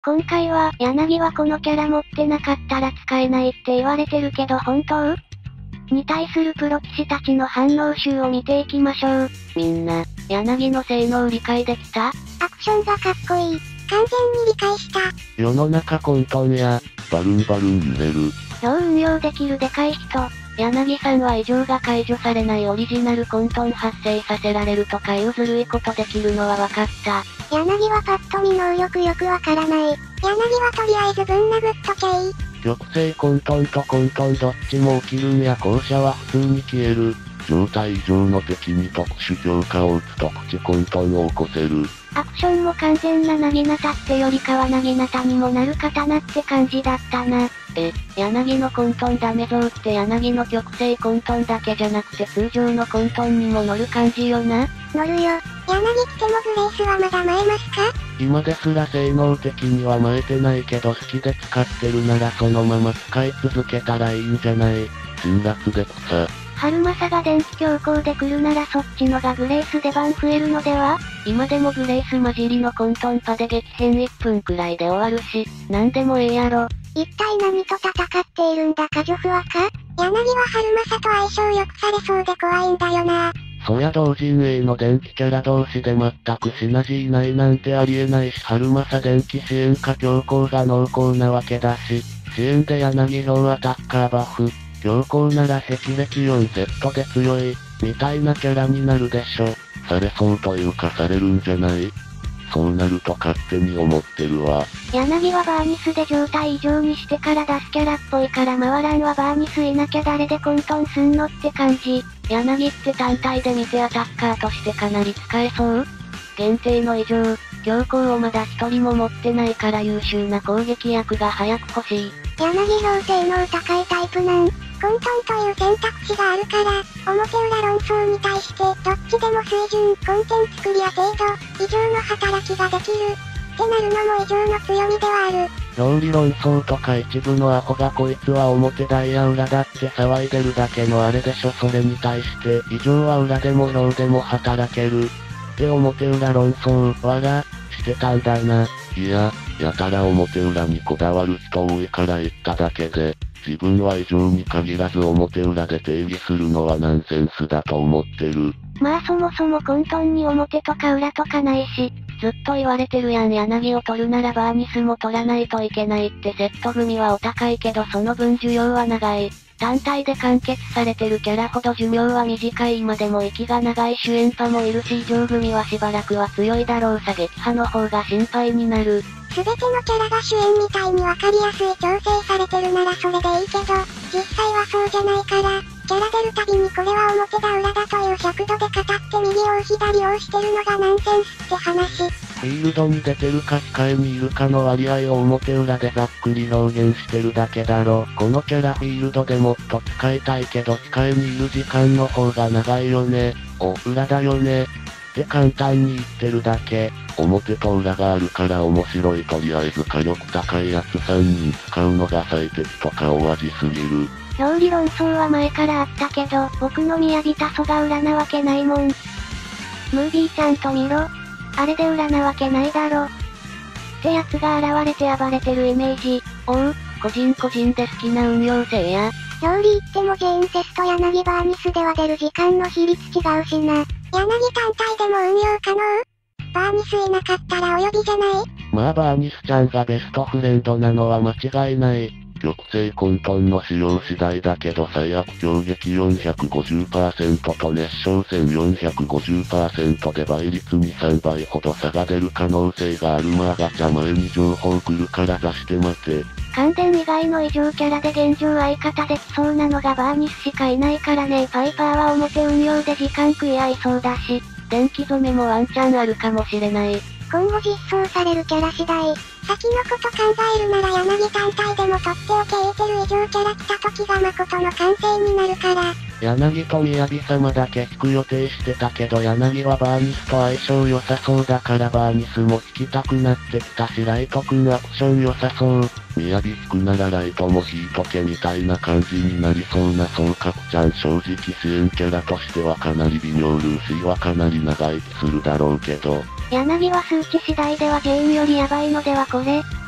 今回は、柳はこのキャラ持ってなかったら使えないって言われてるけど本当？に対するプロ棋士たちの反応集を見ていきましょう。みんな、柳の性能理解できた？ アクションがかっこいい。完全に理解した。 世の中混沌や、バルンバルン揺れる。 超運用できるでかい人。柳さんは異常が解除されないオリジナル混沌発生させられるとかいうずるいことできるのは分かった。 柳はパッと見能力よくわからない。柳はとりあえずぶん殴っとけい。 玉星混沌と混沌どっちも起きるんや後者は普通に消える。状態異常の敵に特殊強化を打つとプチ混沌を起こせる。 アクションも完全ななぎなたってよりかはなぎなたにもなる刀って感じだったな。柳の混沌ダメゾウって柳の極星混沌だけじゃなくて通常の混沌にも乗る感じよな。 乗るよ。柳来てもグレースはまだ前ますか？ 今ですら性能的には前えてないけど好きで使ってるならそのまま使い続けたらいいんじゃない？辛辣で草。 春正が電気強行で来るならそっちのがグレース出番増えるのでは？今でもグレース混じりの混沌パで激変1分くらいで終わるし、なんでもええやろ。 一体何と戦っているんだかジョフワか？柳は春正と相性良くされそうで怖いんだよな。 そりゃ同陣営の電気キャラ同士で全くシナジーないなんてありえないし春正電気支援か強行が濃厚なわけだし、支援で柳氷アタッカーバフ、強行なら霹靂4セットで強い、みたいなキャラになるでしょ。されそうというかされるんじゃない？そうなると勝手に思ってるわ。 柳はバーニスで状態異常にしてから出すキャラっぽいから回らんはバーニスいなきゃ誰で混沌すんのって感じ。柳って単体で見てアタッカーとしてかなり使えそう？限定の異常、強行をまだ一人も持ってないから優秀な攻撃役が早く欲しい。 柳氷性能高いタイプなん。混沌という選択肢があるから、表裏論争に対してどっちでも水準、コンテンツクリア程度、異常の働きができる。ってなるのも異常の強みではある。 論理論争とか一部のアホがこいつは表台や裏だって騒いでるだけのあれでしょ。それに対して異常は裏でも表でも働ける。って表裏論争、してたんだな。いや、やたら表裏にこだわる人多いから言っただけで、自分は異常に限らず表裏で定義するのはナンセンスだと思ってる。 まあそもそも混沌に表とか裏とかないし、ずっと言われてるやん。柳を取るならバーニスも取らないといけないってセット組はお高いけどその分寿命は長い。単体で完結されてるキャラほど寿命は短い。今でも息が長い主演派もいるし異常組はしばらくは強いだろう。射撃派の方が心配になる。 すべてのキャラが主演みたいにわかりやすい調整されてるならそれでいいけど、実際はそうじゃないから、キャラ出るたびにこれは表だ裏だという尺度で語って右を左をしてるのがナンセンスって話。 フィールドに出てるか控えにいるかの割合を表裏でざっくり表現してるだけだろ。このキャラフィールドでもっと使いたいけど控えにいる時間の方が長いよね。裏だよね。って簡単に言ってるだけ。表と裏があるから面白い。とりあえず火力高いやつ3人使うのが最適とか大味すぎる。 表裏論争は前からあったけど、僕の雅蘇が裏なわけないもん。ムービーちゃんと見ろ。あれで裏なわけないだろ。ってやつが現れて暴れてるイメージ。個人個人で好きな運用性や。 表裏言ってもジェーンセスと柳バーニスでは出る時間の比率違うしな。柳単体でも運用可能？バーニスいなかったらお呼びじゃない？ まあバーニスちゃんがベストフレンドなのは間違いない。玉星混沌の使用次第だけど最悪強撃 450% と熱傷戦 450% で倍率に3倍ほど差が出る可能性がある。まあガチャ前に情報来るから出して待て。 関電以外の異常キャラで現状相方できそうなのがバーニスしかいないからね。パイパーは表運用で時間食い合いそうだし、電気染めもワンチャンあるかもしれない。 今後実装されるキャラ次第、先のこと考えるなら柳単体でもとっておけ言うてる異常キャラ来た時が誠の完成になるから。 柳と雅様だけ引く予定してたけど柳はバーニスと相性良さそうだからバーニスも引きたくなってきたしライトくんアクション良さそう。雅引くならライトも引いとけみたいな感じになりそうな総角ちゃん。正直支援キャラとしてはかなり微妙。ルーシーはかなり長生きするだろうけど。 柳は数値次第ではジェーンよりヤバいのではこれ。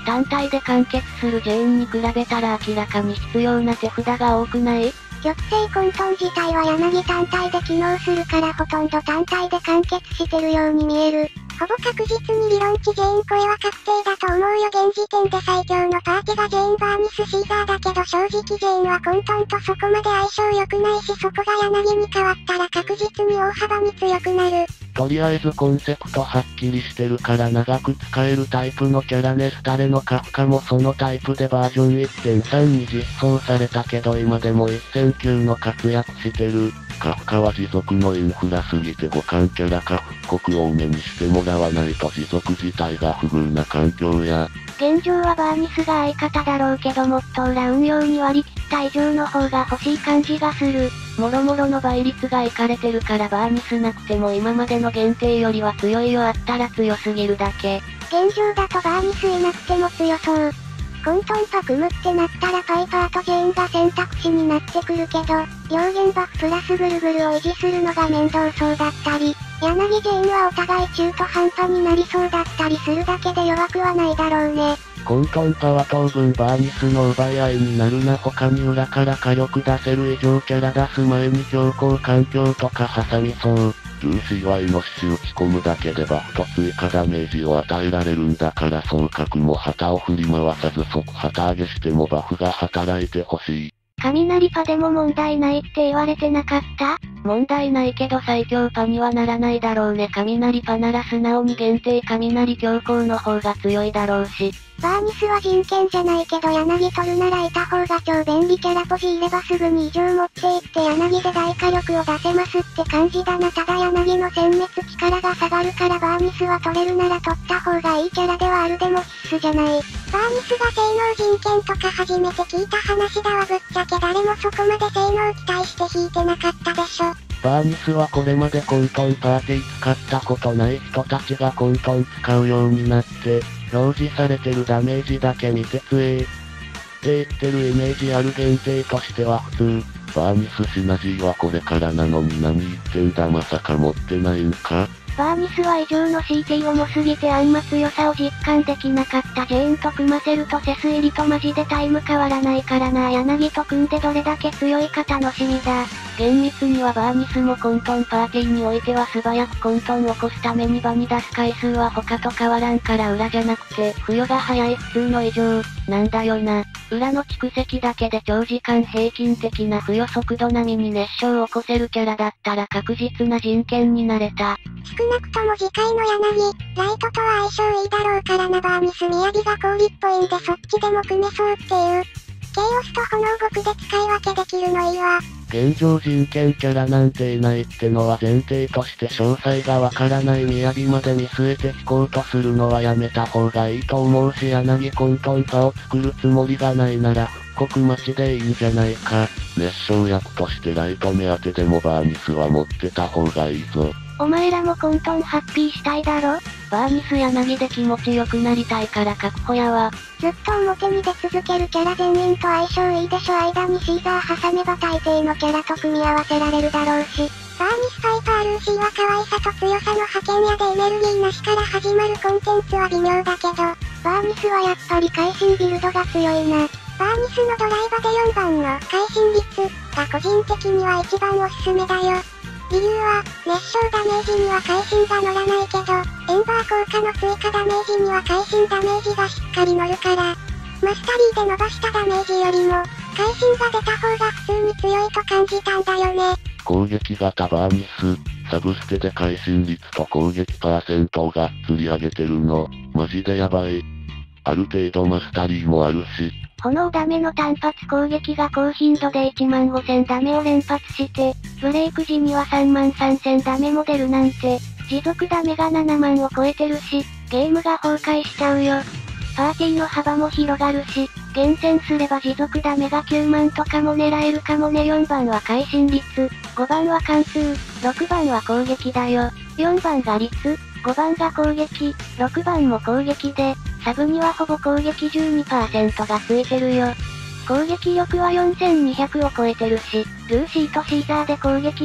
単体で完結するジェーンに比べたら明らかに必要な手札が多くない？ 玉星混沌自体は柳単体で機能するからほとんど単体で完結してるように見える。ほぼ確実に理論値ジェーン超えは確定だと思うよ。現時点で最強のパーティがジェーンバーニスシーザーだけど正直ジェーンは混沌とそこまで相性良くないし、そこが柳に変わったら確実に大幅に強くなる。 とりあえずコンセプトはっきりしてるから長く使えるタイプのキャラね。スタレのカフカもそのタイプでバージョン 1.3 に実装されたけど今でも1000級の活躍してる。カフカは持続のインフラすぎて互換キャラか復刻多めにしてもらわないと持続自体が不遇な環境や。 現状はバーニスが相方だろうけどもっと裏運用に割り切った以上の方が欲しい感じがする。もろもろの倍率がいかれてるからバーニスなくても今までの限定よりは強いよ。あったら強すぎるだけ。 現状だとバーニスいなくても強そう。混沌パ組むってなったらパイパーとジェーンが選択肢になってくるけど、両弦バフプラスグルグルを維持するのが面倒そうだったり、柳ジェーンはお互い中途半端になりそうだったりするだけで弱くはないだろうね。 混沌パは当分バーニスの奪い合いになるな。他に裏から火力出せる異常キャラ出す前に強行環境とか挟みそう。ルーシーはイノシシ打ち込むだけでバフと追加ダメージを与えられるんだから総角も旗を振り回さず即旗上げしてもバフが働いてほしい。 雷パでも問題ないって言われてなかった？問題ないけど最強パにはならないだろうね。雷パなら素直に限定雷強行の方が強いだろうし。 バーニスは人権じゃないけど柳取るならいた方が超便利キャラポジいればすぐに異常持っていって柳で大火力を出せますって感じだな。ただ柳の殲滅力が下がるからバーニスは取れるなら取った方がいいキャラではある。でも必須じゃない。バーニスが性能人権とか初めて聞いた話だわ。ぶっちゃけ誰もそこまで性能期待して引いてなかったでしょ。 バーニスはこれまで混沌パーティー使ったことない人たちが混沌使うようになって、表示されてるダメージだけ見て強えって言ってるイメージある。限定としては普通。バーニスシナジーはこれからなのに何言ってんだ。まさか持ってないんか？ バーニスは異常の CT 重すぎてあんま強さを実感できなかった。ジェーンと組ませるとセス入りとマジでタイム変わらないからな。柳と組んでどれだけ強いか楽しみだ。厳密にはバーニスも混沌パーティーにおいては素早く混沌を起こすために場に出す回数は他と変わらんから裏じゃなくて付与が早い普通の異常なんだよな。裏の蓄積だけで長時間平均的な付与速度並みに熱唱を起こせるキャラだったら確実な人権になれた。 少なくとも次回の柳、ライトとは相性いいだろうからな。バーニス雅が氷っぽいんでそっちでも組めそうっていう。ケイオスと炎極で使い分けできるのいいわ。 現状人権キャラなんていないってのは前提として詳細がわからない。雅まで見据えて聞こうとするのはやめた方がいいと思うし、柳混沌パを作るつもりがないなら復刻待ちでいいんじゃないか。熱唱役としてライト目当てでもバーニスは持ってた方がいいぞ。 お前らも混沌ハッピーしたいだろ？バーニス柳で気持ちよくなりたいから確保やわ。 ずっと表に出続けるキャラ全員と相性いいでしょ。間にシーザー挟めば大抵のキャラと組み合わせられるだろうし。バーニスパイパールーシーは可愛さと強さの派遣やでエネルギーなしから始まるコンテンツは微妙だけど、バーニスはやっぱり会心ビルドが強いな。バーニスのドライバで4番の会心率が個人的には一番おすすめだよ。理由は、熱唱ダメージには会心が乗らないけど、エンバー効果の追加ダメージには会心ダメージがしっかり乗るから、マスタリーで伸ばしたダメージよりも、会心が出た方が普通に強いと感じたんだよね。 攻撃型バーニス、サブステで会心率と攻撃パーセントをがっつり上げてるの、マジでやばい。ある程度マスタリーもあるし。 炎ダメの単発攻撃が高頻度で15000ダメを連発して、ブレイク時には33000ダメも出るなんて、持続ダメが7万を超えてるし、ゲームが崩壊しちゃうよ。パーティーの幅も広がるし、厳選すれば持続ダメが9万とかも狙えるかもね。4番は会心率、5番は貫通、6番は攻撃だよ。4番が率、5番が攻撃、6番も攻撃で、サブにはほぼ攻撃 12% がついてるよ。攻撃力は4200を超えてるし、ルーシーとシーザーで攻撃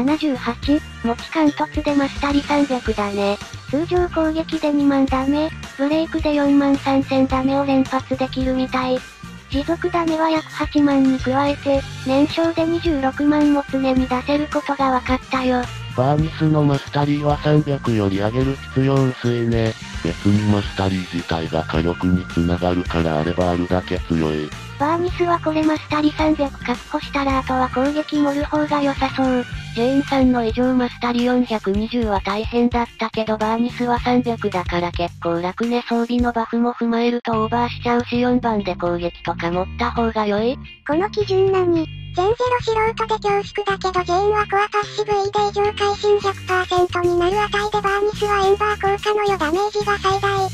6978、持ち貫突でマスタリ300だね。通常攻撃で2万ダメ、 ブレイクで43000ダメを連発できるみたい。持続ダメは約8万に加えて、年商で26万も常に出せることが分かったよ。 バーニスのマスタリーは300より上げる必要薄いね。別にマスタリー自体が火力に繋がるからあればあるだけ強い。 バーニスはこれマスタリ300確保したらあとは攻撃盛る方が良さそう。 ジェーンさんの異常マスタリ420は大変だったけどバーニスは300だから結構楽ね。装備のバフも踏まえるとオーバーしちゃうし4番で攻撃とか持った方が良い。 この基準何？全ゼロ素人で恐縮だけどジェーンはコアパッシブ E で異常会心 100% になる値でバーニスはエンバー効果の余ダメージが最大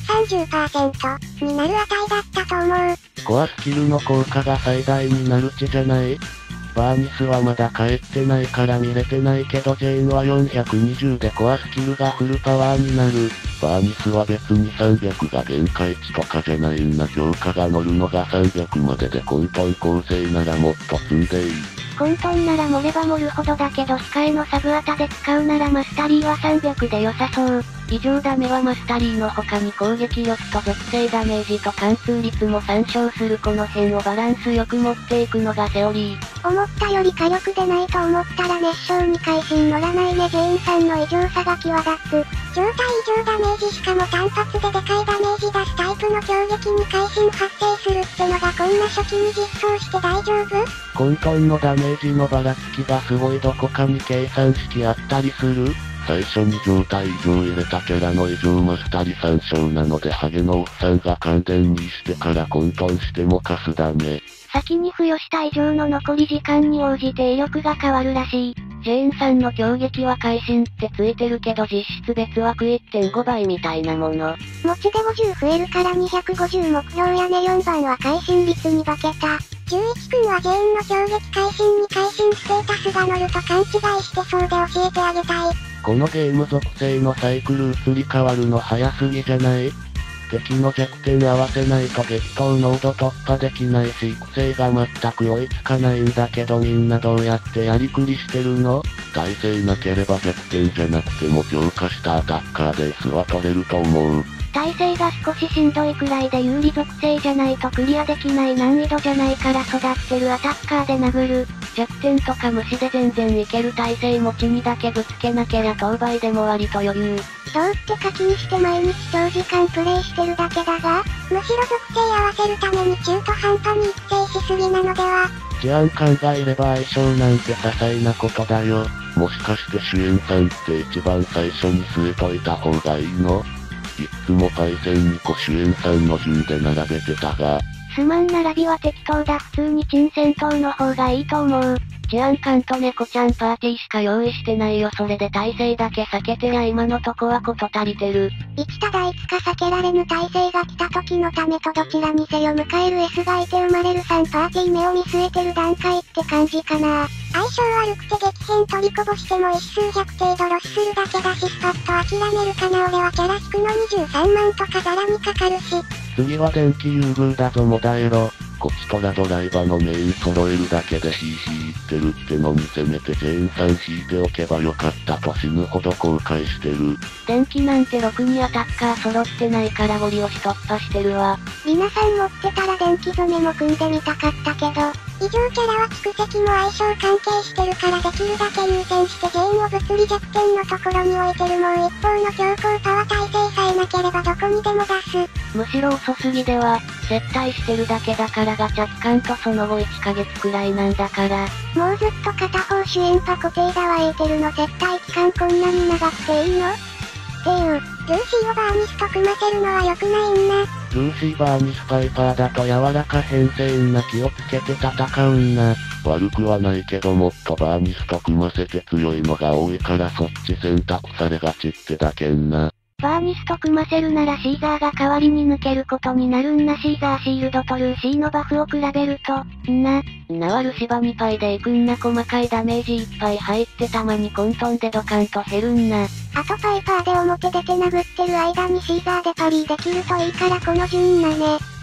30% になる値だったと思う。 コアスキルの効果が最大になる値じゃない？バーニスはまだ帰ってないから見れてないけどジェーンは420でコアスキルがフルパワーになる。バーニスは別に300が限界値とかじゃないんな。強化が乗るのが300までで混沌構成ならもっと積んでいい。 混沌なら盛れば盛るほどだけど控えのサブアタで使うならマスタリーは300で良さそう。 異常ダメはマスタリーの他に攻撃力と属性ダメージと貫通率も参照する。この辺をバランスよく持っていくのがセオリー。 思ったより火力でないと思ったら熱唱に会心乗らないね。ジェーンさんの異常さが際立つ。状態異常ダメージしかも単発ででかいダメージ出すタイプの攻撃に会心発生するってのがこんな初期に実装して大丈夫？ 混沌のダメージのばらつきがすごい。どこかに計算式あったりする？最初に状態異常入れたキャラの異常マスタリ参照なのでハゲのおっさんが感電にしてから混沌してもカスダメ。 先に付与した異常の残り時間に応じて威力が変わるらしい。 ジェーンさんの強撃は会心ってついてるけど実質別枠 1.5 倍みたいなもの。 持ちで50増えるから250目標やね。4番は会心率に化けた。11君はジェーンの強撃会心に会心ステータスが乗ると勘違いしてそうで教えてあげたい。 このゲーム属性のサイクル移り変わるの早すぎじゃない？敵の弱点合わせないと激闘濃度突破できないし育成が全く追いつかないんだけどみんなどうやってやりくりしてるの？耐性なければ弱点じゃなくても強化したアタッカーで S は取れると思う。 耐性が少ししんどいくらいで有利属性じゃないとクリアできない難易度じゃないから育ってるアタッカーで殴る。 弱点とか無視で全然いける耐性持ちにだけぶつけなけりゃ当倍でも割と余裕。 どうって課金して毎日長時間プレイしてるだけだが、むしろ属性合わせるために中途半端に育成しすぎなのでは。 治安官がいれば相性なんて些細なことだよ。もしかして主演さんって一番最初に据えといた方がいいの？いつもパイセン2個主演さんの順で並べてたが。 すまん並びは適当だ。普通に鎮戦闘の方がいいと思う。 治安官と猫ちゃんパーティーしか用意してないよ。それで耐性だけ避けてりゃ今のとこはこと足りてる。 いつただいつか避けられぬ耐性が来た時のためとどちらにせよ迎える S がいて生まれる3パーティー目を見据えてる段階って感じかな。相性悪くて激変取りこぼしても一数百程度ロスするだけだしスパッと諦めるかな。俺はキャラ引くの23万とかザラにかかるし。 次は電気優遇だぞモダエロ。こちとらドライバーのメイン揃えるだけでヒーヒー言ってるってのにせめてジェーンさん引いておけばよかったと死ぬほど後悔してる。 電気なんてろくにアタッカー揃ってないからゴリ押し突破してるわ。 皆さん持ってたら電気染めも組んでみたかったけど、異常キャラは蓄積も相性関係してるからできるだけ優先してジェーンを物理弱点のところに置いてる。もう一方の強行パワー耐性さえなければどこにでも出す。 むしろ遅すぎでは、接待してるだけだからガチャ期間とその後1ヶ月くらいなんだから。 もうずっと片方主演パ固定だわ。エーテルの接待期間こんなに長くていいの？っていう、ルーシーをバーニスと組ませるのは良くないんな。 ルーシーバーニスパイパーだと柔らか変性んな気をつけて戦うんな。悪くはないけどもっとバーニスと組ませて強いのが多いからそっち選択されがちってだけんな。 バーニスと組ませるならシーザーが代わりに抜けることになるんな。シーザーシールドとルーシーのバフを比べると、 ワルシバミパイでいくんな。細かいダメージいっぱい入ってたまに混沌でドカンと減るんな。 あとパイパーで表出て殴ってる間にシーザーでパリーできるといいからこの順なね。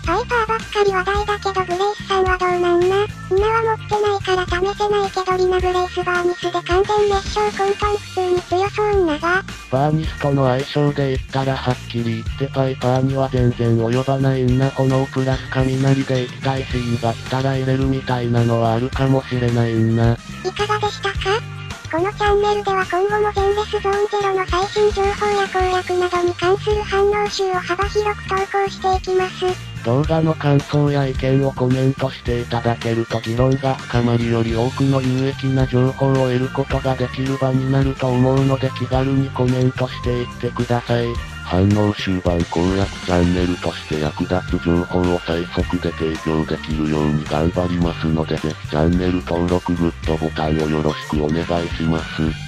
ハイパーばっかり話題だけどグレイスさんはどうなんな。今は持ってないから試せないけどリナ・グレイスバーニスで完全熱唱コントン普通に強そうなが。 バーニスとの相性で言ったらはっきり言ってパイパーには全然及ばないんな。炎プラス雷で行きたいシーンが来たら入れるみたいなのはあるかもしれないんな。 いかがでしたか？このチャンネルでは今後も全レスゾーンゼロの最新情報や攻略などに関する反応集を幅広く投稿していきます。 動画の感想や意見をコメントしていただけると議論が深まりより多くの有益な情報を得ることができる場になると思うので気軽にコメントしていってください。反応終盤攻略チャンネルとして役立つ情報を最速で提供できるように頑張りますのでぜひチャンネル登録グッドボタンをよろしくお願いします。